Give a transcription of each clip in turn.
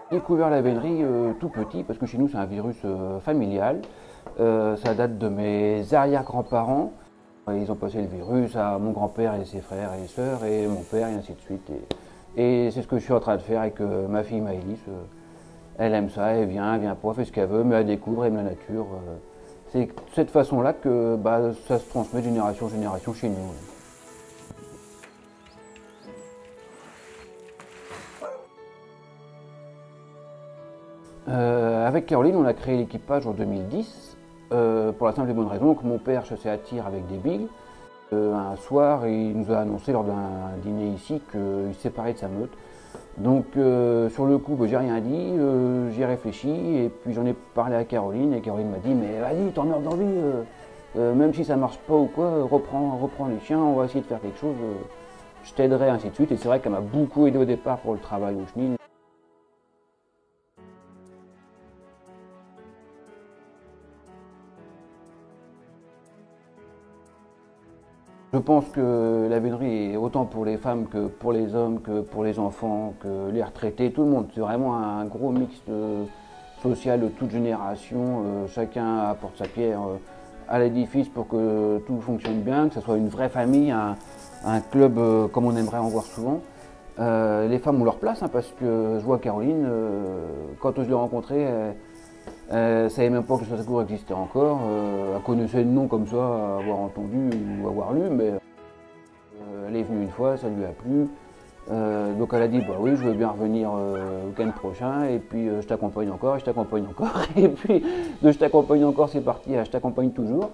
J'ai découvert la vénerie tout petit parce que chez nous c'est un virus familial. Ça date de mes arrière-grands-parents. Ils ont passé le virus à mon grand-père et ses frères et sœurs et mon père et ainsi de suite. Et c'est ce que je suis en train de faire avec ma fille Maëlys. Elle aime ça, elle vient pas, fait ce qu'elle veut, mais elle découvre, elle aime la nature. C'est de cette façon-là que ça se transmet de génération en génération chez nous. Avec Caroline, on a créé l'équipage en 2010 pour la simple et bonne raison que mon père chassait à tir avec des billes. Un soir, il nous a annoncé lors d'un dîner ici qu'il se séparait de sa meute. Donc sur le coup, j'ai rien dit, j'y ai réfléchi et puis j'en ai parlé à Caroline et Caroline m'a dit mais vas-y, t'en meurs d'envie, même si ça marche pas ou quoi, reprends les chiens, on va essayer de faire quelque chose, je t'aiderai, ainsi de suite. Et c'est vrai qu'elle m'a beaucoup aidé au départ pour le travail au chenil. Je pense que la vénerie est autant pour les femmes que pour les hommes, que pour les enfants, que les retraités, tout le monde. C'est vraiment un gros mix social de toute génération. Chacun apporte sa pierre à l'édifice pour que tout fonctionne bien, que ce soit une vraie famille, un club comme on aimerait en voir souvent. Les femmes ont leur place parce que je vois Caroline, quand je l'ai rencontrée, elle ne savait même pas que le Strasbourg existait encore. Elle connaissait le nom comme ça, avoir entendu ou avoir lu, mais elle est venue une fois, ça lui a plu. Donc elle a dit bah oui, je veux bien revenir le week-end prochain, et puis je t'accompagne encore, et je t'accompagne encore, et puis de je t'accompagne encore, c'est parti à je t'accompagne toujours.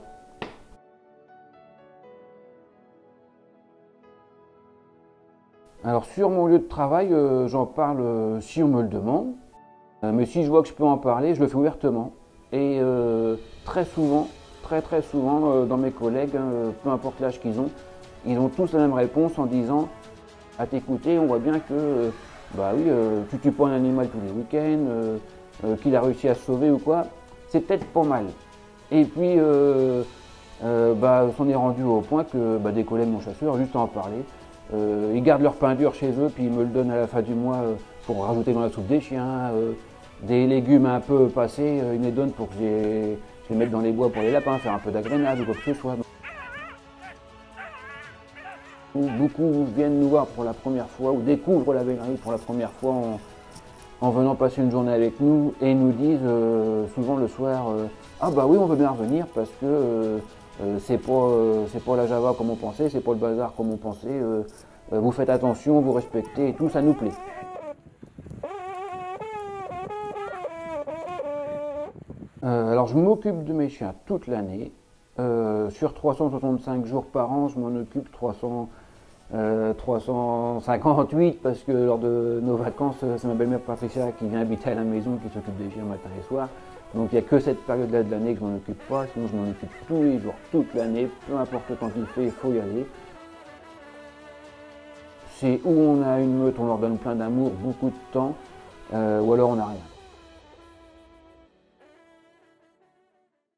Alors sur mon lieu de travail, j'en parle si on me le demande. Mais si je vois que je peux en parler, je le fais ouvertement. Et très souvent, très souvent, dans mes collègues, peu importe l'âge qu'ils ils ont tous la même réponse en disant à t'écouter, on voit bien que bah oui, tu tues pas un animal tous les week-ends, qu'il a réussi à se sauver ou quoi, c'est peut-être pas mal. Et puis, s'en est rendu au point que des collègues mon chasseur, juste à en parler, ils gardent leur pain dur chez eux, puis ils me le donnent à la fin du mois pour rajouter dans la soupe des chiens. Des légumes un peu passés, ils me les donnent pour que je les mette dans les bois pour les lapins, faire un peu d'agrénage ou quoi que ce soit. Beaucoup viennent nous voir pour la première fois ou découvrent la vénerie pour la première fois en venant passer une journée avec nous et nous disent souvent le soir ah bah oui, on veut bien revenir parce que c'est pas la Java comme on pensait, c'est pas le bazar comme on pensait, vous faites attention, vous respectez et tout, ça nous plaît. Alors je m'occupe de mes chiens toute l'année. Sur 365 jours par an, je m'en occupe 358 parce que lors de nos vacances, c'est ma belle-mère Patricia qui vient habiter à la maison, qui s'occupe des chiens matin et soir. Donc il n'y a que cette période-là de l'année que je m'en occupe pas, sinon je m'en occupe tous les jours, toute l'année, peu importe le temps qu'il fait, il faut y aller. C'est où on a une meute, on leur donne plein d'amour, beaucoup de temps, ou alors on n'a rien.